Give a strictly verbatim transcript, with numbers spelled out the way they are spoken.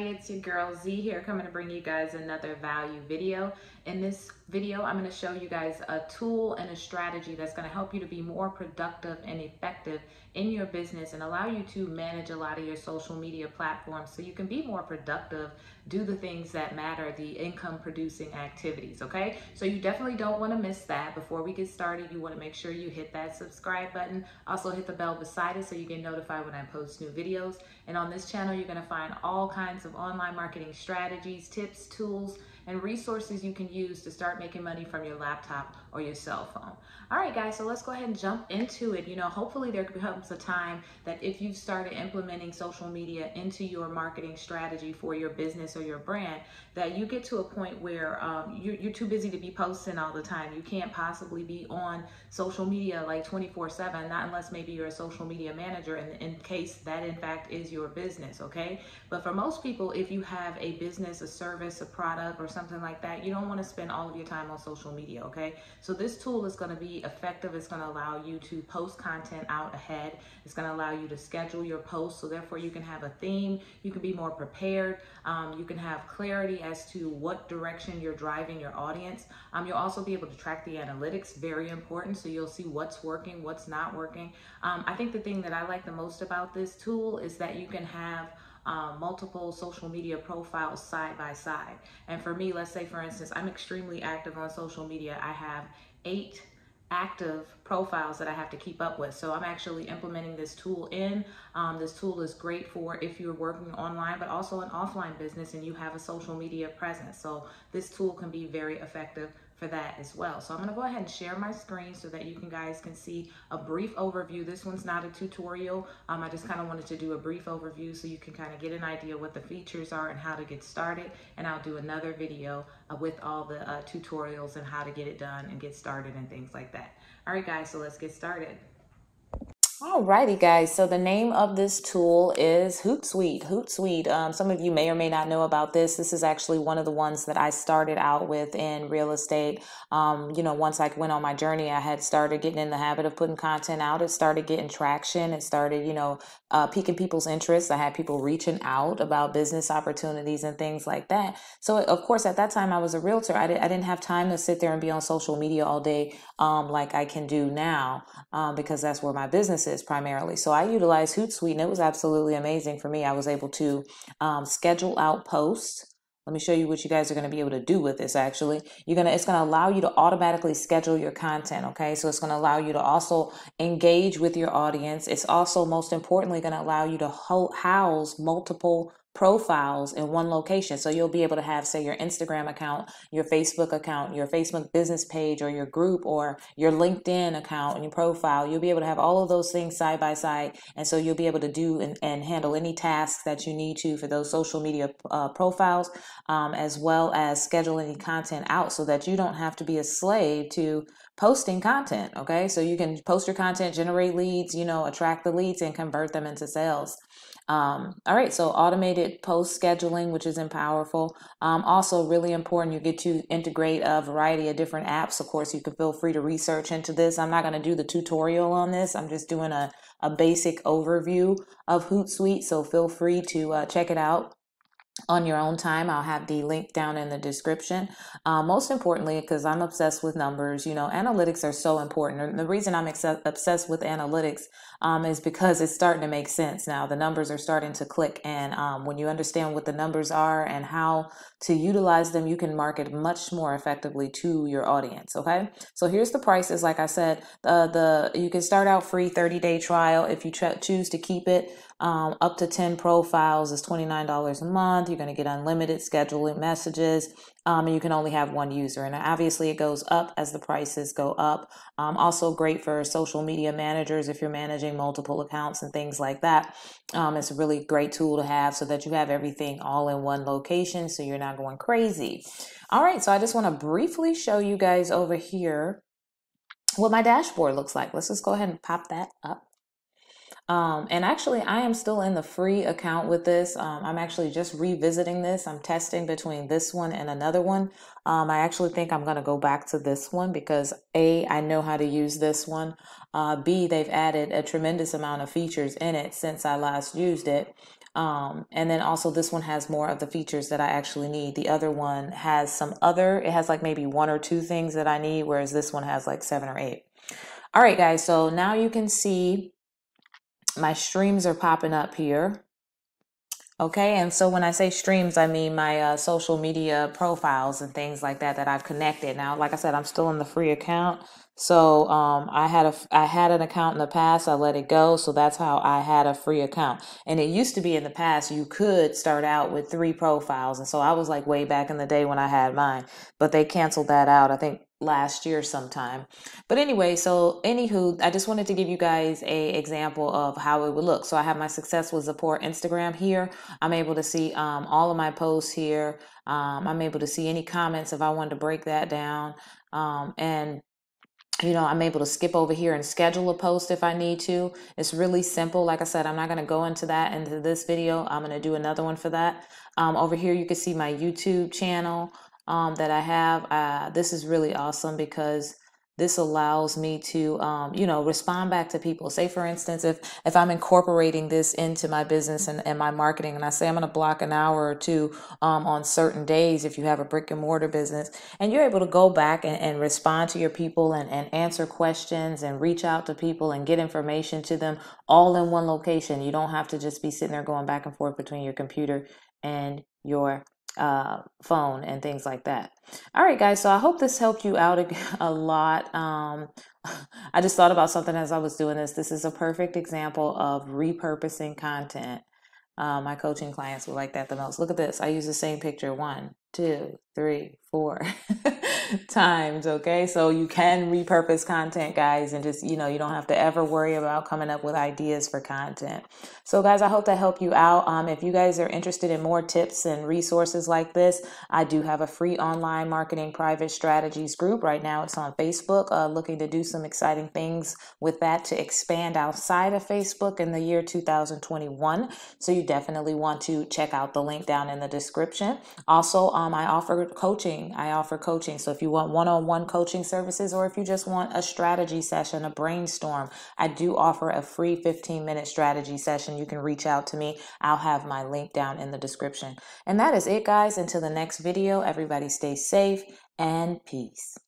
everybody, it's your girl Z here, coming to bring you guys another value video. In this video, I'm going to show you guys a tool and a strategy that's going to help you to be more productive and effective in your business and allow you to manage a lot of your social media platforms so you can be more productive, do the things that matter, the income producing activities. Okay, so you definitely don't want to miss that. Before we get started, you want to make sure you hit that subscribe button, also hit the bell beside it so you get notified when I post new videos. And on this channel, you're going to find all kinds of online marketing strategies, tips, tools, and resources you can use to start making money from your laptop or your cell phone. All right, guys, so let's go ahead and jump into it. You know, hopefully there comes a time that if you've started implementing social media into your marketing strategy for your business or your brand, that you get to a point where um, you're, you're too busy to be posting all the time. You can't possibly be on social media like twenty-four seven, not unless maybe you're a social media manager in, in case that in fact is your business, okay? But for most people, if you have a business, a service, a product, or something like that, you don't want to spend all of your time on social media, okay? So this tool is going to be effective. It's going to allow you to post content out ahead. It's going to allow you to schedule your posts, so therefore you can have a theme, you can be more prepared, um, you can have clarity as to what direction you're driving your audience. Um, you'll also be able to track the analytics, very important, so you'll see what's working, what's not working. Um, I think the thing that I like the most about this tool is that you can have Um, multiple social media profiles side by side. And for me, let's say for instance, I'm extremely active on social media. I have eight active profiles that I have to keep up with. So I'm actually implementing this tool in. Um, this tool is great for if you're working online, but also an offline business and you have a social media presence. So this tool can be very effective for that as well. So I'm going to go ahead and share my screen so that you can guys can see a brief overview. This one's not a tutorial. Um, I just kind of wanted to do a brief overview so you can kind of get an idea what the features are and how to get started. And I'll do another video uh, with all the uh, tutorials and how to get it done and get started and things like that. All right, guys, so let's get started. Alrighty, guys, so the name of this tool is Hootsuite. Hootsuite, um, some of you may or may not know about this. This is actually one of the ones that I started out with in real estate. Um, you know, once I went on my journey, I had started getting in the habit of putting content out. It started getting traction. It started, you know, uh, piquing people's interest. I had people reaching out about business opportunities and things like that. So, of course, at that time, I was a realtor. I, did, I didn't have time to sit there and be on social media all day um, like I can do now um, because that's where my business is primarily. So I utilized Hootsuite and it was absolutely amazing for me. I was able to um, schedule out posts. Let me show you what you guys are going to be able to do with this. Actually, you're going to, it's going to allow you to automatically schedule your content. Okay. So it's going to allow you to also engage with your audience. It's also most importantly going to allow you to ho- house multiple profiles in one location. So you'll be able to have, say, your Instagram account, your Facebook account, your Facebook business page, or your group, or your LinkedIn account and your profile. You'll be able to have all of those things side by side. And so you'll be able to do and, and handle any tasks that you need to for those social media uh, profiles, um, as well as schedule any content out so that you don't have to be a slave to posting content. Okay. So you can post your content, generate leads, you know, attract the leads and convert them into sales. Um, all right, so automated post scheduling, which is powerful. Um, also really important, you get to integrate a variety of different apps. Of course, you can feel free to research into this. I'm not going to do the tutorial on this. I'm just doing a, a basic overview of Hootsuite, so feel free to uh, check it out on your own time. I'll have the link down in the description. Uh, most importantly, because I'm obsessed with numbers, you know, analytics are so important. And the reason I'm ex- obsessed with analytics um, is because it's starting to make sense now. The numbers are starting to click. And um, when you understand what the numbers are and how to utilize them, you can market much more effectively to your audience. Okay. So here's the prices. Like I said, uh, the you can start out free thirty day trial. If you ch- choose to keep it, um, up to ten profiles is twenty-nine dollars a month. You're going to get unlimited scheduling messages. Um, and you can only have one user. And obviously it goes up as the prices go up. Um, also great for social media managers if you're managing multiple accounts and things like that. Um, it's a really great tool to have so that you have everything all in one location so you're not going crazy. All right, so I just want to briefly show you guys over here what my dashboard looks like. Let's just go ahead and pop that up. Um, and actually, I am still in the free account with this. Um, I'm actually just revisiting this. I'm testing between this one and another one. Um, I actually think I'm going to go back to this one because A, I know how to use this one. Uh, B, they've added a tremendous amount of features in it since I last used it. Um, and then also this one has more of the features that I actually need. The other one has some other, it has like maybe one or two things that I need, whereas this one has like seven or eight. All right, guys, so now you can see my streams are popping up here. Okay, and so when I say streams, I mean my uh, social media profiles and things like that that I've connected. Now, like I said, I'm still in the free account. So um, I had a I had an account in the past. I let it go. So that's how I had a free account. And it used to be in the past you could start out with three profiles. And so I was like way back in the day when I had mine, but they canceled that out, I think last year sometime. But anyway, so anywho, I just wanted to give you guys a example of how it would look. So I have my Success with Zipporah Instagram here. I'm able to see um, all of my posts here. Um, I'm able to see any comments if I wanted to break that down. Um, and you know, I'm able to skip over here and schedule a post if I need to. It's really simple. Like I said, I'm not going to go into that into this video. I'm going to do another one for that. Um, over here, you can see my YouTube channel um, that I have. Uh, this is really awesome because this allows me to, um, you know, respond back to people. Say, for instance, if if I'm incorporating this into my business and, and my marketing, and I say I'm going to block an hour or two um, on certain days, if you have a brick and mortar business, and you're able to go back and, and respond to your people and, and answer questions and reach out to people and get information to them all in one location. You don't have to just be sitting there going back and forth between your computer and your uh, phone and things like that. All right, guys. So I hope this helped you out a, a lot. Um, I just thought about something as I was doing this. This is a perfect example of repurposing content. Uh, my coaching clients will like that the most. Look at this. I use the same picture one, two, three, four times. Okay. So you can repurpose content, guys, and just, you know, you don't have to ever worry about coming up with ideas for content. So guys, I hope that helped you out. Um, if you guys are interested in more tips and resources like this, I do have a free online marketing private strategies group right now. It's on Facebook, uh, looking to do some exciting things with that to expand outside of Facebook in the year two thousand twenty-one. So you definitely want to check out the link down in the description. Also, um, I offer coaching. I offer coaching. So if you want one-on-one coaching services, or if you just want a strategy session, a brainstorm, I do offer a free fifteen minute strategy session. You can reach out to me. I'll have my link down in the description. And that is it, guys. Until the next video, everybody stay safe and peace.